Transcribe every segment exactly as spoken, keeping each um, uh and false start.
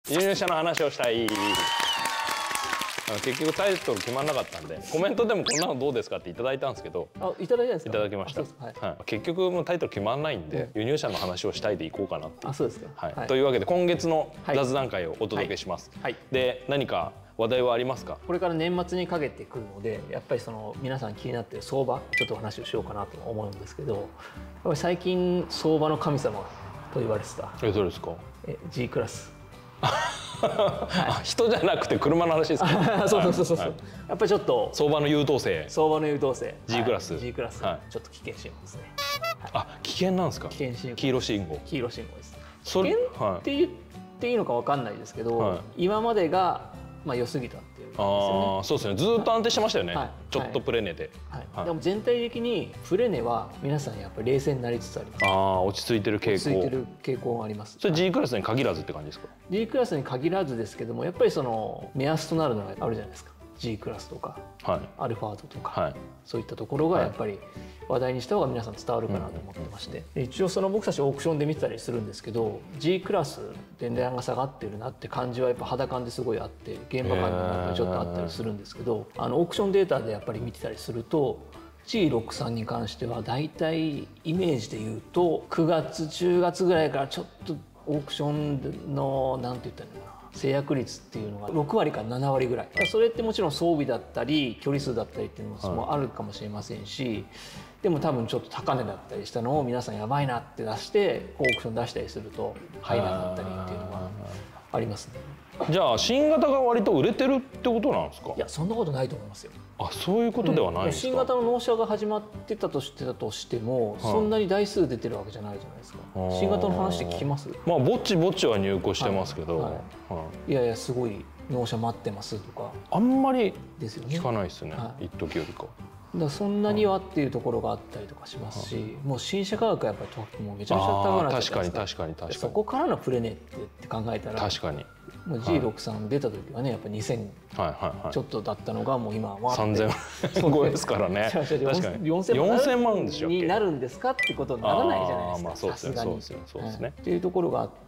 輸入車の話をしたい。結局タイトル決まんなかったんで、コメントでもこんなのどうですかっていただいたんですけど、 あ、いただいたんですか。 いただきました。はい、結局もうタイトル決まんないんで、輸入車の話をしたいでいこうかなって。 あ、そうですか。 はい。というわけで今月の雑談会をお届けします。はい。で、何か話題はありますか。これから年末にかけてくるので、やっぱりその皆さん気になっている相場ちょっとお話をしようかなと思うんですけど、やっぱり最近相場の神様と言われてた。 え、どれですか。 え、G クラス。 人じゃなくて車の話ですか。 そうそうそうそう。やっぱりちょっと相場の優等生。 相場の優等生。 G クラス。 G クラス。ちょっと危険信号ですね。 あ、危険なんですか。 危険信号。 黄色信号。 黄色信号です。危険って言っていいのかわかんないですけど、今までがまあ良すぎたっていう。 ああ、そうですね。ずっと安定してましたよね。ちょっとプレネで。 でも全体的にプレネは皆さんやっぱり冷静になりつつあります。 ああ、落ち着いてる傾向。 落ち着いてる傾向があります。 それ G クラスに限らずって感じですか。 G クラスに限らずですけども、やっぱりその目安となるのがあるじゃないですか。G クラスとか、アルファードとか、そういったところがやっぱり話題にした方が皆さん伝わるかなと思ってまして、一応その僕たちオークションで見てたりするんですけど、 G クラスで値段が下がってるなって感じはやっぱ肌感ですごいあって、現場感もやっぱりちょっとあったりするんですけど、あのオークションデータでやっぱり見てたりすると ジーろくじゅうさん に関してはだいたいイメージで言うとくがつじゅうがつぐらいからちょっとオークションのなんて言ったらいいのかな、制約率っていうのがろくわりからななわりぐらい。それってもちろん装備だったり距離数だったりっていうのもあるかもしれませんし、でも多分ちょっと高値だったりしたのを皆さんやばいなって出してオークション出したりすると入らなかったりっていうのがありますね。 じゃあ新型が割と売れてるってことなんですか。 いや、そんなことないと思いますよ。 あ、そういうことではないですか。 新型の納車が始まってたとしてたとしても、そんなに台数出てるわけじゃないじゃないですか。新型の話って聞きます？ まあぼちぼちは入庫してますけど、 いやいやすごい納車待ってますとかあんまり聞かないですね。一時よりか。 だからそんなにはっていうところがあったりとかしますし、もう新車価格はやっぱりもうめちゃめちゃ高くなっちゃって、 確かに確かに確かに、 そこからのプレネって考えたら確かにもう ジーろくじゅうさん 出た時はねやっぱにせんちょっとだったのがもう今はさんぜん超えですからね。確かによんせんまんでしょになるんですかってことにならないじゃないですか。 さすがにそうですねっていうところがあって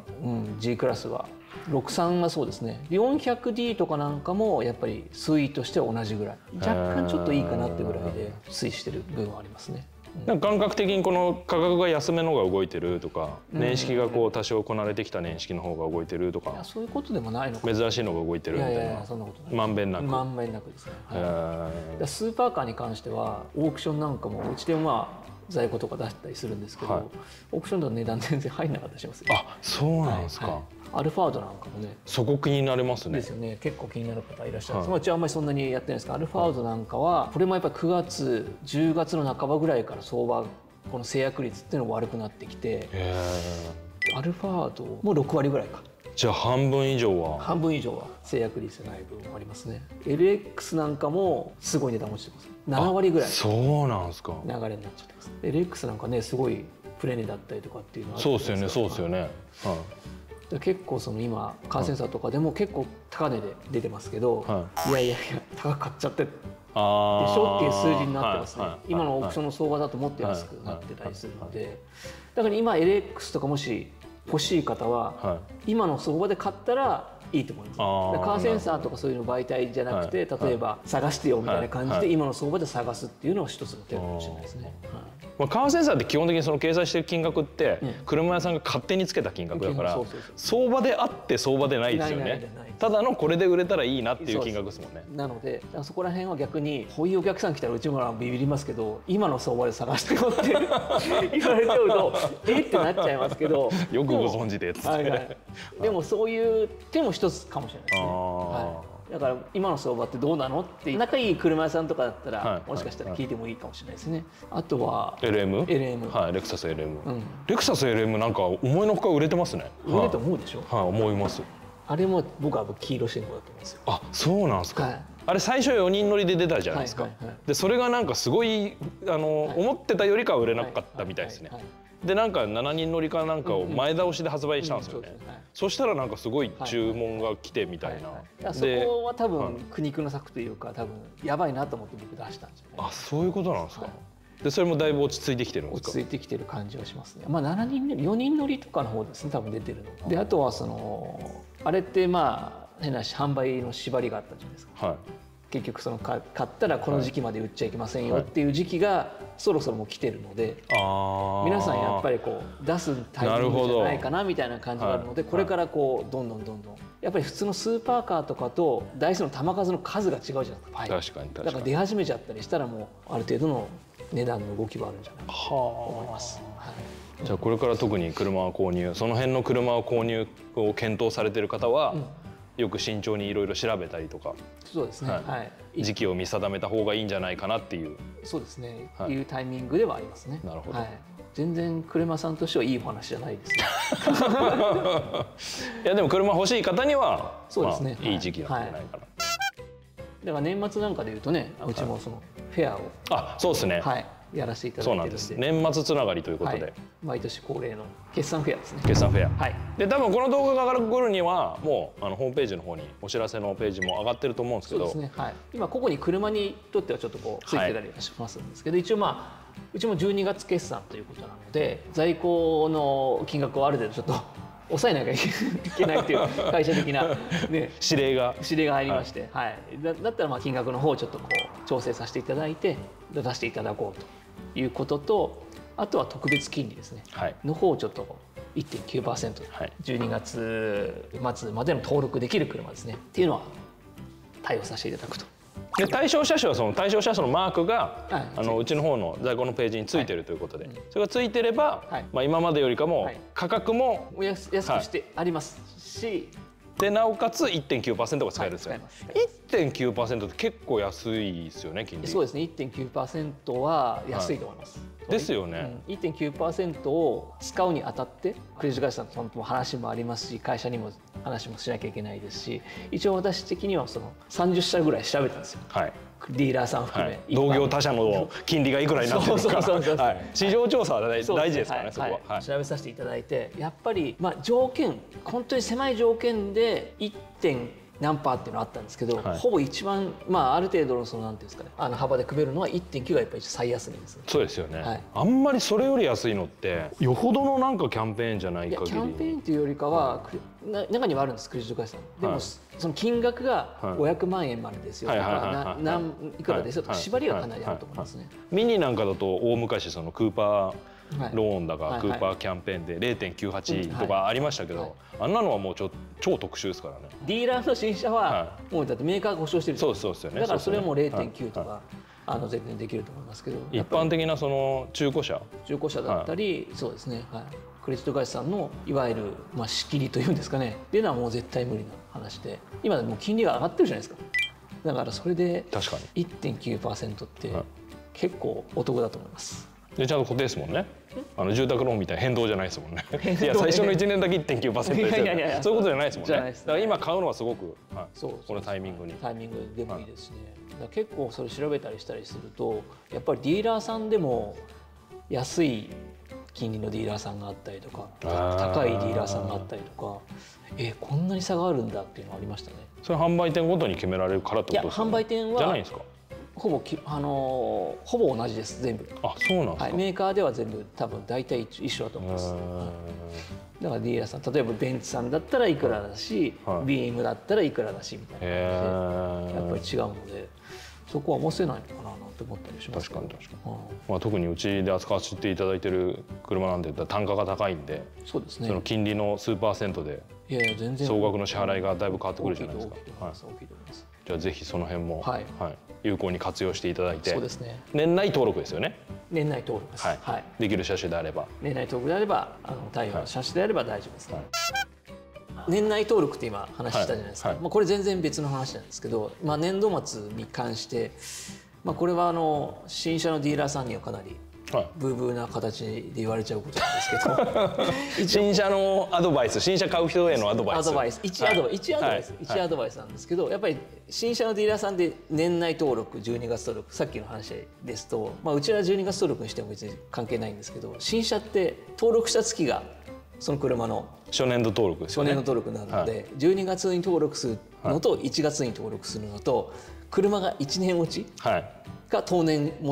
、G クラスはろくじゅうさんはそうですね。 よんひゃくディー とかなんかもやっぱり推移としては同じぐらい、若干ちょっといいかなってぐらいで推移してる部分はありますね。 なんか感覚的にこの価格が安めの方が動いてるとか、年式がこう多少こなれてきた年式の方が動いてるとか、 そういうことでもないのか。 珍しいのが動いてるみたいな。 いやいやそんなことない。 まんべんなく。 まんべんなくですね。スーパーカーに関してはオークションなんかもうちでまあ在庫とか出したりするんですけど、オークションだと値段全然入んなかったりしますよ。 あ、そうなんですか。 アルファードなんかもね、 そこ気になりますね。 ですよね。結構気になる方いらっしゃる。うちはあんまりそんなにやってないですけど、アルファードなんかはこれもやっぱりくがつじゅうがつの半ばぐらいから相場この制約率っていうのが悪くなってきて、アルファードもろくわりぐらいか。 じゃあ半分以上は半分以上は制約率じゃない部分もありますね。 エルエックス なんかもすごい値段落ちてます。ななわりぐらいそうなんですか流れになっちゃってます。 エルエックス なんかねすごいプレネだったりとかっていうのはそうですよねそうですよね。 結構その今カーセンサーとかでも結構高値で出てますけど、いやいやいや高く買っちゃってでしょっていう数字になってますね。今のオークションの相場だともっと安くなってたりするので、だから今 エルエックス とかもし欲しい方は今の相場で買ったらいいと思います。カーセンサーとかそういうの媒体じゃなくて、例えば探してよみたいな感じで今の相場で探すっていうのは一つの手かもしれないですね。 まあカーセンサーって基本的にその掲載してる金額って車屋さんが勝手につけた金額だから相場であって相場でないですよね。ただのこれで売れたらいいなっていう金額ですもんね。 なのでそこら辺は逆にこういうお客さん来たらうちもビビりますけど、今の相場で探してよって言われちゃうとえってなっちゃいますけど、 よくご存知でっつって。 でもそういう手も一つかもしれないですね。だから今の相場ってどうなのって仲いい車屋さんとかだったらもしかしたら聞いてもいいかもしれないですね。あとはエルエム？ エルエム。 はい、レクサス エルエム。レクサス エルエム なんか思いのほか売れてますね。 売れると思うでしょ。 はい、思います。 あれも僕は黄色信号だと思うんですよ。 あ、そうなんですか。あれ最初よにん乗りで出たじゃないですか。でそれがなんかすごいあの思ってたよりかは売れなかったみたいですね。でなんかしちにん乗りかなんかを前倒しで発売したんですよね。そしたらなんかすごい注文が来てみたいな。 そこは多分苦肉の策というか多分やばいなと思って僕出したんですよね。 あ、そういうことなんですか。 でそれもだいぶ落ち着いてきてるんですか？ 落ち着いてきてる感じはしますね。まあななにんよにん乗りとかの方ですね、多分出てるので、あとはそのあれってまあ変な話販売の縛りがあったじゃないですか、はい、結局その買ったらこの時期まで売っちゃいけませんよっていう時期がそろそろもう来てるので、はい、皆さんやっぱりこう出すタイミングじゃないかなみたいな感じがあるので、これからこうどんどんどんどんやっぱり普通のスーパーカーとかと台数の球数の数が違うじゃないですか。はい、確かに確かに。だから出始めちゃったりしたらもうある程度の値段の動きはあるんじゃないかと思います。はい、 じゃあこれから特に車を購入、その辺の車を購入を検討されている方は、うん、よく慎重にいろいろ調べたりとか、 そうですね、はいはい、 時期を見定めた方がいいんじゃないかなっていう、そうですね、はい、いうタイミングではありますね。 なるほど。はい、 全然車さんとしてはいいお話じゃないですね。 いやでも車欲しい方にはそうですね、 まあ、いい時期なんじゃないかな。はい、 だから年末なんかでいうとね、うちもそのフェアを、 あ、そうですね。 はい。やらせていただいてそうなんです。年末つながりということで、はい、 毎年恒例の決算フェアですね。 決算フェア。はい。で多分この動画が上がる頃にはもうあのホームページの方にお知らせのページも上がってると思うんですけど。 そうですね。はい。今ここに車にとってはちょっとこうついてたりはしますんですけど、はい、一応まあうちもじゅうにがつ決算ということなので、在庫の金額をある程度ちょっと抑えなきゃいけないという会社的な、ね、 指令が指令が入りまして、はい、はい、だ, だったらまあ金額の方をちょっとこう調整させていただいて出していただこうということと、あとは特別金利ですね、はい、の方をちょっと いってんきゅうパーセント、はい、じゅうにがつ末までの登録できる車ですねっていうのは対応させていただくと。 で対象車種はその対象車種のマークが、はい、あのうちの方の在庫のページについてるということで、はい、それがついてれば、はい、まあ今までよりかも価格も安くしてありますし、はい、 でなおかつ いってんきゅうパーセント が使えるんですよ。はい、いってんきゅうパーセント って結構安いですよね、金利。 そうですね、いってんきゅうパーセント は安いと思います。 はい、ですよね。 うん、いってんきゅうパーセント を使うにあたってクレジット会社さんとも話もありますし、会社にも話もしなきゃいけないですし、一応私的にはそのさんじゅっしゃぐらい調べたんですよ。はい、ディーラーさん含め、はい、 同業他社の金利がいくらになってるのか、市場調査は大事ですからね、そこは、 はい、調べさせていただいて、やっぱりまあ条件、本当に狭い条件で いってん何パーっていうのあったんですけど、はい、ほぼ一番、まあ、ある程度のそのなんていうんですかね、あの幅で組めるのは いってんきゅう がやっぱり最安値ですね。 そうですよね、はい、あんまりそれより安いのってよほどのなんかキャンペーンじゃない限り。 いやキャンペーンというよりかは、はい、な中にはあるんです、クレジット会社さんでも、はい、その金額がごひゃくまんえんまでですよとか何いくらですよとか縛りがかなりあると思いますね。 ミニなんかだと大昔そのクーパーローンだかクーパーキャンペーンで れいてんきゅうはち とかありましたけど、あんなのはもうちょ超特殊ですからね。 ディーラーの新車はもうだってメーカーが保証してる。 そうそうですよね。 だからそれはもう れいてんきゅう とかあの全然できると思いますけど、 一般的なその中古車中古車だったり、そうですね、はい、クレジット会社さんのいわゆるまあ仕切りというんですかねっていうのはもう絶対無理な話で、今もう金利が上がってるじゃないですか。だからそれで いってんきゅうパーセント って結構お得だと思います。 でちゃんと固定ですもんね。あの住宅ローンみたいな変動じゃないですもんね。いや最初のいちねんだけ いってんきゅうパーセント ですよね。そういうことじゃないですもんね。だから今買うのはすごく、はい、そうこのタイミングにタイミングでもいいですね。だから結構それ調べたりしたりすると、やっぱりディーラーさんでも安い金利のディーラーさんがあったりとか、高いディーラーさんがあったりとか、えこんなに差があるんだっていうのがありましたね。 それ販売店ごとに決められるからってことですか？ いや販売店はじゃないんですか？ ほぼきあのー、ほぼ同じです全部。 あ、そうなんですか。 はい、メーカーでは全部多分大体一緒だと思います。だからディーラーさん、例えばベンツさんだったらいくらだし、はい、ビーエムだったらいくらだしみたいな感じでやっぱり違うので、そこは合わせないのかななんて思ったりしますけど。 確かに確かに。うん、まあ特にうちで扱わせていただいてる車なんて単価が高いんで、 そうですね。 その金利の数パーセントで総額の支払いがだいぶ変わってくるじゃないですか。はい。大きいと思います。じゃあぜひその辺も、はい、はい、有効に活用していただいて、 そうですね。 年内登録ですよね。 年内登録です。はい。はい、 できる車種であれば。 年内登録であれば、あの対応の車種であれば大丈夫ですね。はい、年内登録って今話したじゃないですか。はいはい、まあこれ全然別の話なんですけど、まあ年度末に関して、まあこれはあの新車のディーラーさんにはかなりブーブーな形で言われちゃうことなんですけど新車のアドバイス、新車買う人へのアドバイス、 アドバイス一アドバイス、一アドバイス、一アドバイスなんですけど、やっぱり新車のディーラーさんで年内登録、じゅうにがつ登録、さっきの話ですと、まあうちはじゅうにがつ登録にしても別に関係ないんですけど、新車って登録した月がその車の初年度登録ですよね。 初年度登録なので、はい、じゅうにがつに登録するのといちがつに登録するのと、車がいちねん落ちが当年モデルか。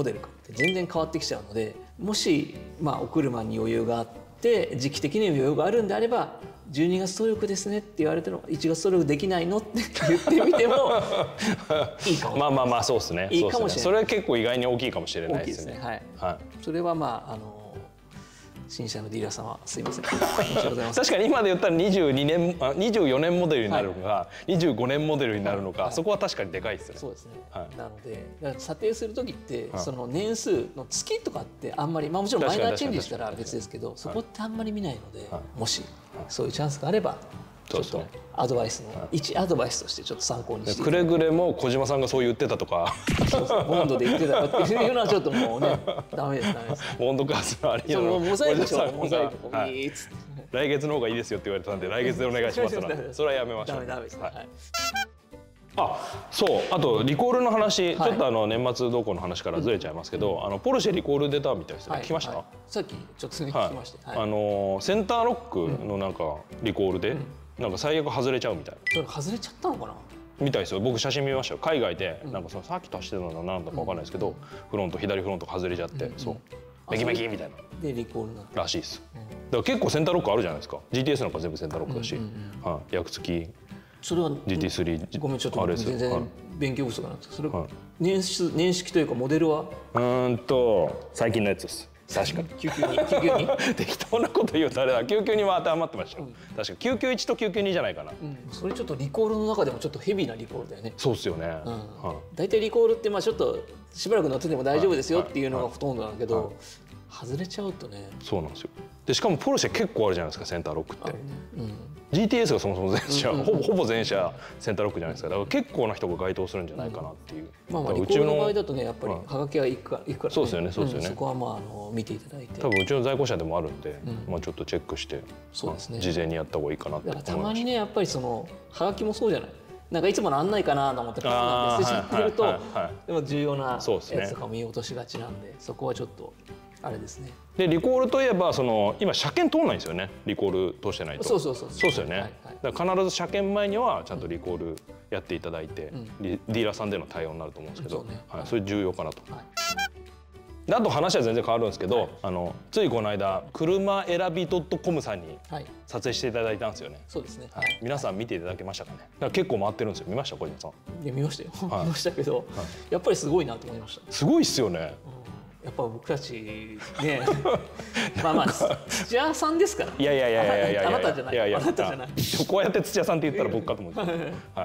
って全然変わってきちゃうので、もし、まあ、お車に余裕があって時期的に余裕があるんであればじゅうにがつ登録ですねって言われてもいちがつ登録できないのって言ってみてもいいかも。 まあまあまあそうですね。 いいかもしれない。 それは結構意外に大きいかもしれないですね。 はい。はい。それはまああの新車のディーラー様すいません。確かに今で言ったらにじゅうにねんにじゅうよねんモデルになるのかにじゅうごねんモデルになるのか、そこは確かにでかいですね。 そうですね。なので査定する時ってその年数の月とかってあんまり、まあもちろんマイナーチェンジしたら別ですけど、そこってあんまり見ないので、もしそういうチャンスがあればちょっとアドバイスの一アドバイスとしてちょっと参考にして。 くれぐれも小島さんがそう言ってたとか、 ボンドで言ってたっていうのはちょっともうねダメですダメです。 ボンドカースのあれやろ。 モザイクでしょモザイク。 来月の方がいいですよって言われたんで来月でお願いしますな。それはやめましょう。 ダメダメです。はい。 あ、そうあとリコールの話、ちょっとあの年末動向の話からずれちゃいますけど、あのポルシェリコール出たみたいですね。聞きました？ さっきちょっと聞きました。 あのセンターロックのなんかリコールでなんか最悪外れちゃうみたいな。 それ外れちゃったのかな？ みたいですよ。僕写真見ましたよ。海外でなんかそのさっき足してたのなんだかわかんないですけど、フロント左フロント外れちゃって、そうメキメキみたいな。 でリコールならしいです。だから結構センターロックあるじゃないですか。ジーティーエス なんか全部センターロックだし、はい、役付き。 それはジーティースリーごめんちょっと全然勉強不足なんですけど、それは年式年式というかモデルはうんと最近のやつです。確かきゅうきゅうにきゅうきゅうに適当なこと言うとあれだ。きゅうきゅうには当てはまってましたよ。確かきゅうきゅういちときゅうきゅうにじゃないかな。 それちょっとリコールの中でもちょっとヘビーなリコールだよね。 そうっすよね。 大体リコールってまあちょっとしばらく乗ってても大丈夫ですよっていうのがほとんどなんだけど、外れちゃうとね。 そうなんですよ。でしかもポルシェ結構あるじゃないですかセンターロックって。ジーティーエス がそもそも全社、ほぼほぼ全社センターロックじゃないですか。だから結構な人が該当するんじゃないかなっていう。 まあまあリコールの場合だとねやっぱりはがきがいくからいくから。 そうですよねそうですよね。 そこはまああの見ていただいて。 多分うちの在庫者でもあるんで、まあちょっとチェックしてそうですね。 事前にやった方がいいかなって思いました。だからたまにねやっぱりそのはがきもそうじゃない。なんかいつもの案内かなと思ってパッと捨てちゃってると、でも重要なやつとか見落としがちなんで、そこはちょっと。あれですね。 でリコールといえばその今車検通んないんですよね。リコール通してないと。 そうそうそう。 そうですよね。だから必ず車検前にはちゃんとリコールやっていただいて、ディーラーさんでの対応になると思うんですけど、はい、それ重要かなと。であと話は全然変わるんですけど、あのついこの間車選び .com さんに撮影していただいたんですよね。 そうですね。 皆さん見ていただけましたかね。だから結構回ってるんですよ。見ました小島さん？ いや見ましたよ。見ましたけど、やっぱりすごいなと思いました。 すごいっすよね。 やっぱ僕たちねまあまあ土屋さんですから。 いやいやいやいやいやあなたじゃない。 いやいやあなたじゃない。 こうやって土屋さんって言ったら僕かと思うんですよ。 はい。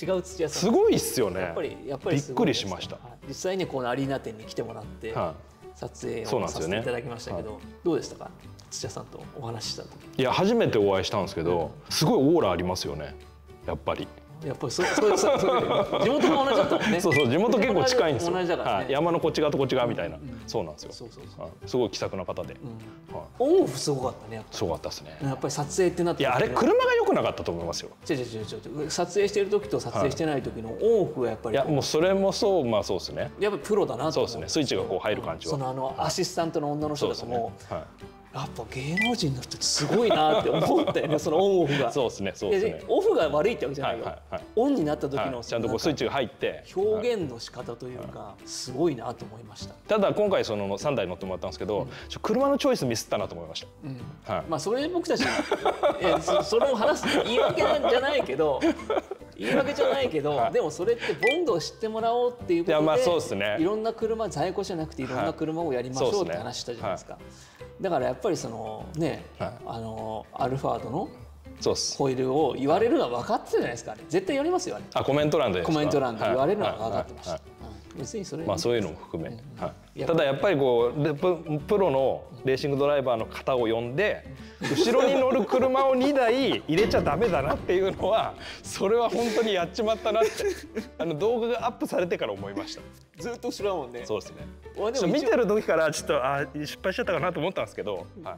違う土屋さん。 すごいっすよね。 やっぱりやっぱりびっくりしました。 実際にこのアリーナ店に来てもらって撮影をさせていただきましたけど、どうでしたか土屋さんとお話しした時。 いや初めてお会いしたんですけど、すごいオーラありますよね。やっぱり。 やっぱりそうそうそう地元も同じだったもんね。 そうそう地元結構近いんですよ。 同じだからね。 山のこっち側とこっち側みたいな。そうなんですよ。 そうそうそう。 すごい気さくな方で。 オンオフすごかったね。 すごかったですね。 やっぱり撮影ってなって。 いやあれ車が良くなかったと思いますよ。 違う違う違う。撮影してる時と撮影してない時のオンオフがやっぱり。 いやもうそれもそうまあそうですね。 やっぱりプロだなと。 そうですね。スイッチがこう入る感じは。 そのあのアシスタントの女の人とかも。やっぱ芸能人の人ってすごいなって思ったよね。そのオンオフが。 そうですね。そうですね。 オフが悪いってわけじゃないよ。オンになった時のちゃんとこうスイッチが入って表現の仕方というかすごいなと思いました。 ただ今回そのさんだい乗ってもらったんですけど、車のチョイスミスったなと思いました。 まあそれ僕たちそれを話す言い訳なんじゃないけど。言い訳じゃないけど、はい、でもそれってボンドを知ってもらおうっていうことで、いやまあそうですね、いろんな車在庫じゃなくていろんな車をやりましょうって話したじゃないですか。だからやっぱりそのね、はい、あのアルファードのホイールを言われるのは分かってたじゃないですか。絶対言われますよあれ。 あコメント欄でコメント欄で言われるのは分かってました。別にそれまあそういうのも含め、はい、ただやっぱりこうプ, プロのレーシングドライバーの方を呼んで後ろに乗る車をにだい入れちゃダメだなっていうのはそれは本当にやっちまったなってあの動画がアップされてから思いました。 ずっと後ろだもんね。 そうですね。ちょ見てる時からちょっとあ失敗しちゃったかなと思ったんですけど、はい、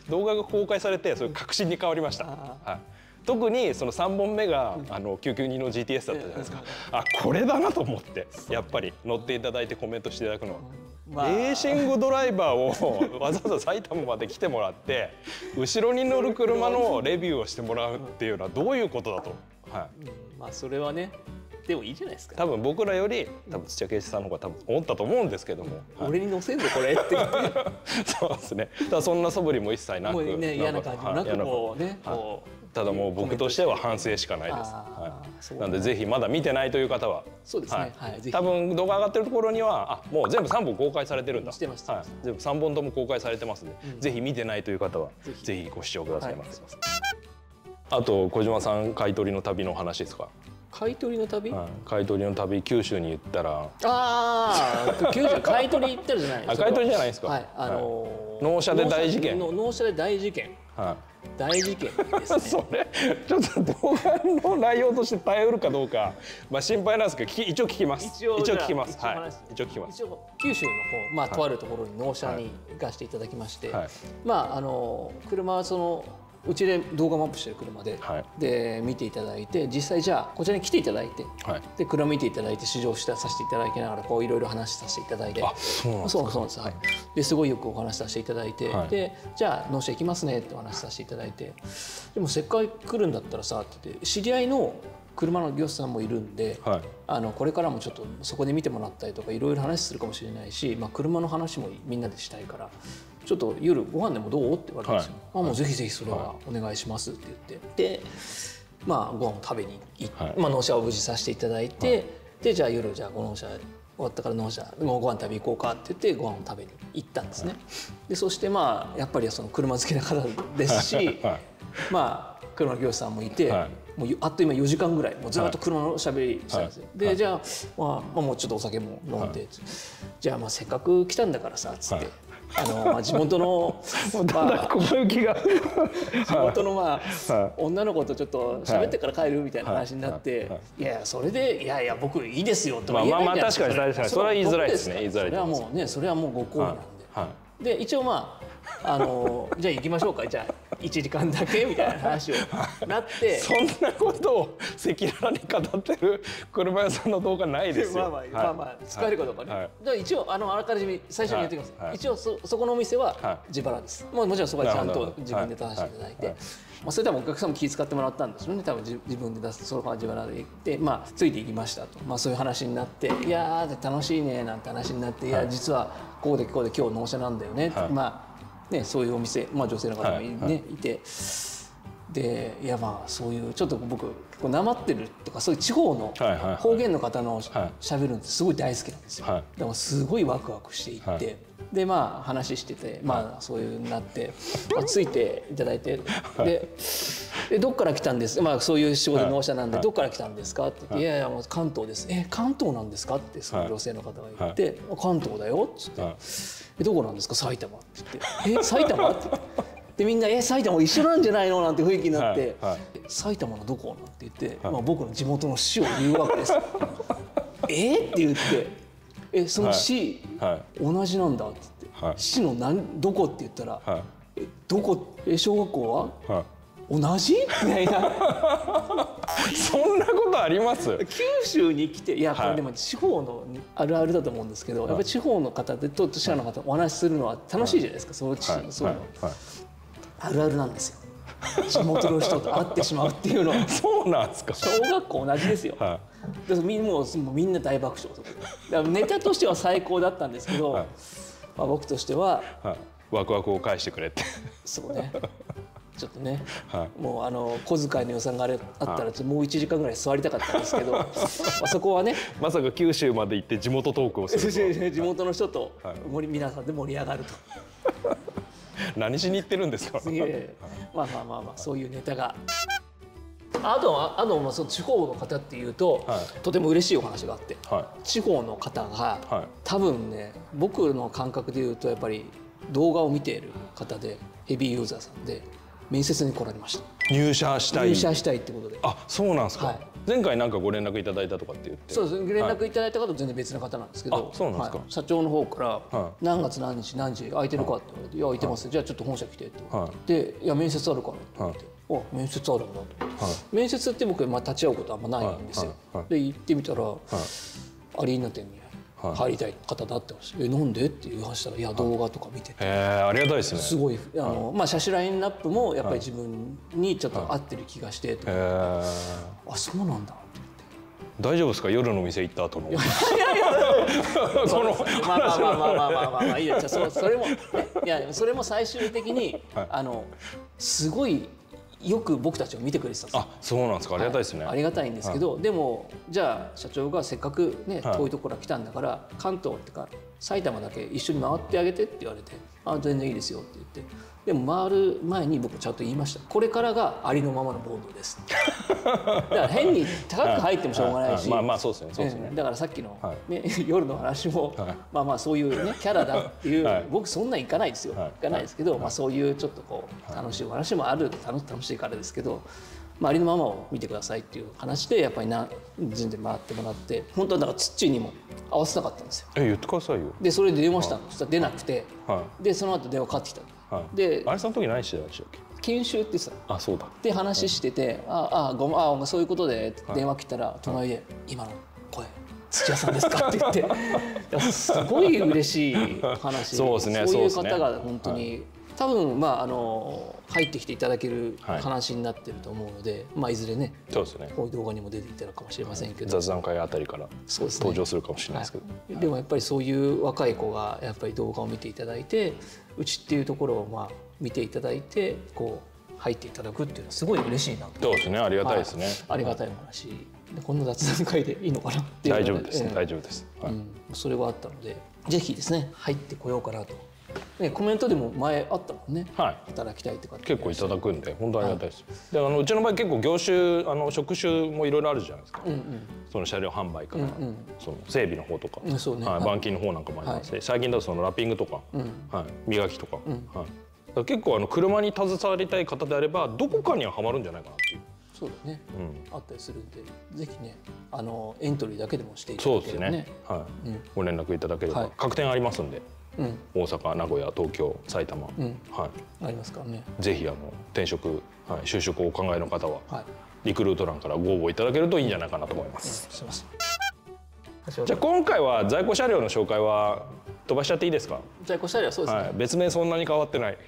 動画が公開されてそれ確信に変わりました。はい特にそのさんぼんめがあのきゅうきゅうにの ジーティーエス だったじゃないですか。あこれだなと思ってやっぱり乗っていただいてコメントしていただくのは、まあ、レーシングドライバーをわざわざ埼玉まで来てもらって後ろに乗る車のレビューをしてもらうっていうのはどういうことだと。はい、 まあそれはねでもいいじゃないですか。 多分僕らより多分土屋圭一さんの方が多分思ったと思うんですけども、 俺に乗せんぞこれって言ってそうですね。だからそんな素振りも一切なく、 もうね嫌な感じもなくこうね、こうただもう僕としては反省しかないです。はい、なんでぜひまだ見てないという方は、 そうですね。はい。 多分動画上がってるところには、あ、もう全部さんぼん公開されてるんだ。 してます。 はい。全部さんぼんとも公開されてますので、ぜひ見てないという方はぜひご視聴くださいませ。あと小島さん買い取りの旅の話ですか。 買い取りの旅？ 買い取りの旅九州に行ったら、 ああ、九州買い取り行ってるじゃないですか。 あ、買い取りじゃないですか。 はい。あの納車で大事件。 納車で大事件。はい。大事件ですね。 それちょっと動画の内容として耐えうるかどうか、まあ心配なんですけど、一応聞きます。一応聞きます。はい。一応聞きます。 一応九州の方、まあとあるところに納車に行かせていただきまして、まああの車はそのうちで動画もアップしてる車で、はい、で見ていただいて、実際じゃあこちらに来ていただいて、はい、で車見ていただいて試乗したさせていただきながらこういろいろ話させていただいて、 あ、そうなんですか。 そうそうなんです。はい。ですごいよくお話しさせていただいて、はい、でじゃあ納車行きますねってお話しさせていただいて、でもせっかく来るんだったらさって言って、知り合いの車の業者さんもいるんで、はい、あのこれからもちょっとそこで見てもらったりとかいろいろ話するかもしれないし、まあ、車の話もみんなでしたいからちょっと夜ご飯でもどうって言われたんですよ。はい、あ、もうぜひぜひそれはお願いしますって言って、でまあご飯を食べに行って、はい、まあ納車を無事させていただいて、はい、でじゃあ夜じゃあご納車終わったから納車ご飯食べ行こうかって言ってご飯を食べに行ったんですね。はい、でそしてまあやっぱりその車好きな方ですし、はい、まあ車の業者さんもいて、はい、もうあっという間よじかんぐらいもうずっと車のしゃべりしたんですよ。はい、でじゃあ、まあ、もうちょっとお酒も飲んで、はい、じゃあまあせっかく来たんだからさっつって。はい、あのまあ地元のまあ地元のまあ女の子とちょっと喋ってから帰るみたいな話になって、いやいやそれでいやいや僕いいですよとか言えないじゃないですか。まあまあ確かに確かにそれは言いづらいですね。言いづらい。それはもうねそれはもうご好意なんで。で一応まああのじゃあ行きましょうか、じゃあいちじかんだけみたいな話をなってそんなことを赤裸々に語ってる車屋さんの動画ないですよ。 まあまあ、はい、まあまあ使えるかどうかね。はい、だ一応あのあらかじめ最初に言っておきます。はい、一応 そ, そこのお店は自腹です。はい、もうもちろんそこはちゃんと自分で出していただいて、まあそれでもお客さんも気遣ってもらったんですよね。多分自分で出すそこは自腹で行ってまあついていきましたと、まあそういう話になって、いやー楽しいねなんて話になって、いや実はここでここで今日納車なんだよねって、はい、まあね、そういうお店、まあ、女性の方も い,、ねはい、いて、でいやまあそういうちょっと僕結構なまってるとかそういう地方の方言の方のしゃべるのってすごい大好きなんですよ。はい、でもすごいワクワクしていって、はい、でまあ話してて、まあそういうなって、まあ、ついていただいて、ででどっから来たんですか、まあそういう仕事納車なんで、どっから来たんですかって言って、いやいやもう関東です。え関東なんですかってその女性の方が言って、関東だよっつって。どこなんですか埼玉って言って「え埼玉?」って言ってでみんな「え埼玉一緒なんじゃないの?」なんて雰囲気になって「はいはい、埼玉のどこ?」なんて言って、はい、まあ、僕の地元の市を言うわけです。えって言って「えその市、はいはい、同じなんだ」って言って、はい、市の何どこって言ったら「はい、えどこえ小学校は、はい同じ?」みたいなそんなことあります？ 九州に来ていやこれでも地方のあるあるだと思うんですけど、はい、やっぱり地方の方でと滋賀の方お話しするのは楽しいじゃないですか、はい、そういう、はい、そういうの、はい、あるあるなんですよ。地元の人と会ってしまうっていうのはそうなんですか。 小学校同じですよ。はい、でみんなもうみんな大爆笑とかだからネタとしては最高だったんですけど、はい、まあ僕としては、 はい、ワクワクを返してくれってそうねちょっとね、はい、もうあの小遣いの予算があれあったらもういちじかんぐらい座りたかったんですけど、まあそこはねまさか九州まで行って地元トークをする地元の人と盛り皆さんで盛り上がると何しに行ってるんですかまあまあまあまあそういうネタがあとはあのその地方の方っていうと、はい、とても嬉しいお話があって、はい、地方の方が、はい、多分ね僕の感覚でいうとやっぱり動画を見ている方でヘビーユーザーさんで面接に来られました。 入社したい入社したいってことで。 あ、そうなんですか。はい、前回なんかご連絡いただいたとかって言って。 そうですね。連絡いただいた方は全然別な方なんですけど。 あ、そうなんですか。 はい、社長の方から何月何日何時空いてるかって言われて、いや空いてます。はい、じゃあちょっと本社来てって言われて、で、いや面接あるからって言って、はい、あ、面接あるんだと。はい、面接って僕まあ立ち会うことあんまないんですよ。はいはい、で行ってみたら、はい、アリーナ店に入りたい方だって話、えなんでって言わしたら、いや動画とか見てて、 へえありがたいですね。 すごいあのまあ車種ラインナップもやっぱり自分にちょっと合ってる気がしてとか、あそうなんだって言って、 大丈夫ですか、夜の店行った後の。いやいやそのまあまあまあまあまあまあまあまあいいや、じゃあそれもいやそれも最終的にあのすごいよく僕たちを見てくれてたんですよ。 あ、そうなんですか。ありがたいですね。 ありがたいんですけど、でもじゃあ社長がせっかくね遠いところから来たんだから関東ってか埼玉だけ一緒に回ってあげてって言われて、あ、全然いいですよって言って。でも回る前に僕ちゃんと言いました。これからがありのままのボンドです。だから変に高く入ってもしょうがないし、 まあまあそうですね。そうですね。 だからさっきのね夜の話もまあまあそういうねキャラだっていう、僕そんな行かないですよ。行かないですけど、まあそういうちょっとこう楽しいお話もある、楽しいからですけど。まあ、ありのままを見てくださいっていう話でやっぱりな全然回ってもらって、本当はだからツッチーにも合わせたかったんですよ。 え、言ってくださいよ。 でそれで電話したの、そしたら出なくて、でその後電話かかってきた。 であれその時何してたんでしたっけ。 研修って言ってた。 あ、そうだって話してて、ああごめん、あそういうことで電話切ったら隣で「今の声土屋さんですか?」って言ってすごい嬉しい話。そうですね。そういう方が本当に多分まああの入ってきていただける話になってると思うので、まあいずれね、そうですね、こういう動画にも出ていただくかもしれませんけど、 雑談会あたりから登場するかもしれないですけど、 でもやっぱりそういう若い子がやっぱり動画を見ていただいて、うちっていうところをまあ見ていただいてこう入っていただくっていうのはすごい嬉しいな。 そうですね、ありがたいですね。 ありがたいお話。こんな雑談会でいいのかなっていう。 大丈夫です。大丈夫です。 それはあったので、ぜひですね入ってこようかなと。ね、コメントでも前あったもんね、はい、働きたいって方結構いただくんで本当ありがたいです、はい、であのうちの場合結構業種あの職種もいろいろあるじゃないですか、うんうん、その車両販売から、うんうん、その整備の方とか、うんそうね、はい、板金の方なんかもありますし、はい、最近だとそのラッピングとか、うんはい、磨きとか、うんはい、結構あの車に携わりたい方であればどこかにはハマるんじゃないかなっていう。 そうだね、うん、あったりするんでぜひねあのエントリーだけでもしていただければね、そうですね、はいうん、ご連絡いただければ、はい、各店ありますんで。うん、大阪、名古屋、東京、埼玉、うん、はい、ありますからね。ぜひあの転職、はい、就職をお考えの方は、はい、リクルート欄からご応募いただけるといいんじゃないかなと思います。うん、します。じゃあ今回は在庫車両の紹介は飛ばしちゃっていいですか？ 在庫車両はそうですね。はい、 別名そんなに変わってない。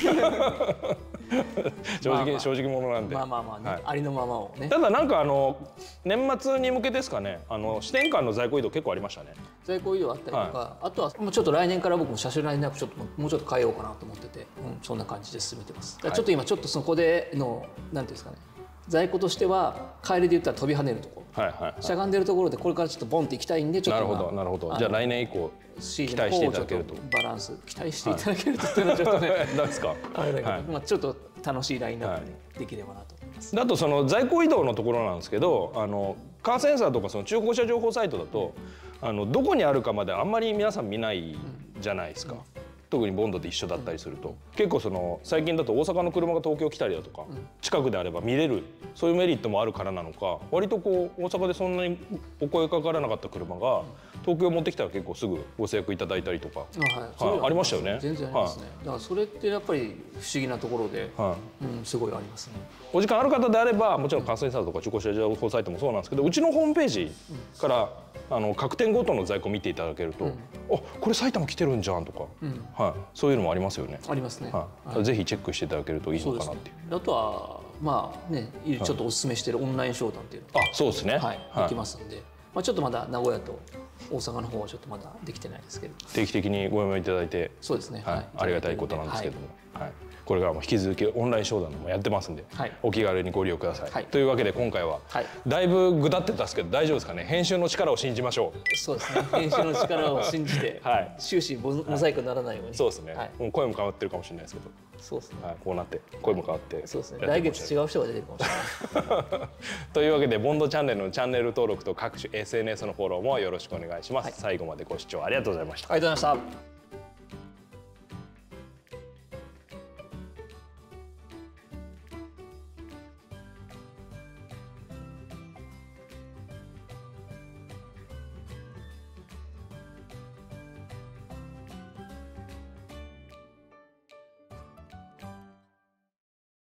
正直、まあまあ、正直者なんで。まあまあまあ、ねはい、ありのままをね。ただなんかあの年末に向けですかね。あの支店間の在庫移動結構ありましたね。在庫移動あったりとか、はい、あとはもうちょっと来年から僕も車種ラインナップちょっともうちょっと変えようかなと思ってて、うん、そんな感じで進めてます。はい、ちょっと今ちょっとそこでのなんていうんですかね。在庫としては帰りで言ったら飛び跳ねるところ、はいはいはい、しゃがんでるところでこれからちょっとボンっていきたいんでちょっとなるほどなるほど。じゃあ来年以降期待していただけるとバランス期待していただけるとっていうのはちょっとね何ですかあれだけど、はい、まあちょっと楽しいラインナップにできればなと思います。はい、あとその在庫移動のところなんですけど、あのカーセンサーとかその中古車情報サイトだと、うん、あのどこにあるかまであんまり皆さん見ないじゃないですか。うんうん、特にボンドで一緒だったりすると、うん、結構その最近だと大阪の車が東京来たりだとか、うん、近くであれば見れるそういうメリットもあるからなのか、割とこう大阪でそんなにお声かからなかった車が東京持ってきたら結構すぐご制約いただいたりとか、あ、はいはい、ありましたよね。全然ありますね。はい、だからそれってやっぱり不思議なところで、はいうん、すごいありますね。お時間ある方であればもちろんカーセンサーとか中古車情報サイトもそうなんですけど、うちのホームページから、うん、あの各店ごとの在庫見ていただけると、うん、あこれ埼玉来てるんじゃんとか、うんはい、そういうのもありますよね。ありますね。はい、ぜひチェックしていただけるといいのかなっていう。あとはまあねちょっとお勧めしているオンライン商談っていうのが、あそうですね、はい、できますんで、まあちょっとまだ名古屋と大阪の方はちょっとまだできてないですけど、定期的にご読みいただいて、そうですね、はい、ありがたいことなんですけども、はい、これからも引き続きオンライン商談もやってますんで、はい、お気軽にご利用ください。はい、というわけで今回は、はい、だいぶぐだってたんですけど大丈夫ですかね。編集の力を信じましょう。そうですね。編集の力を信じて、はい、終始モザイクにならないように。そうですね。はい、もう声も変わってるかもしれないですけど。そうですね。はい、こうなって声も変わって。そうですね。来月違う人が出てるかもしれない。というわけでボンドチャンネルのチャンネル登録と各種 エスエヌエス のフォローもよろしくお願いします。はい、最後までご視聴ありがとうございました。ありがとうございました。